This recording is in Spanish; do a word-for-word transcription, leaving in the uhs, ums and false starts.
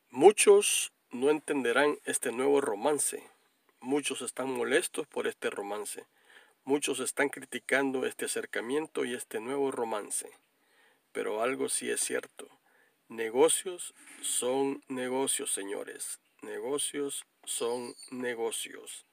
Muchos no entenderán este nuevo romance. Muchos están molestos por este romance. Muchos están criticando este acercamiento y este nuevo romance. Pero algo sí es cierto. Negocios son negocios, señores. Negocios son negocios.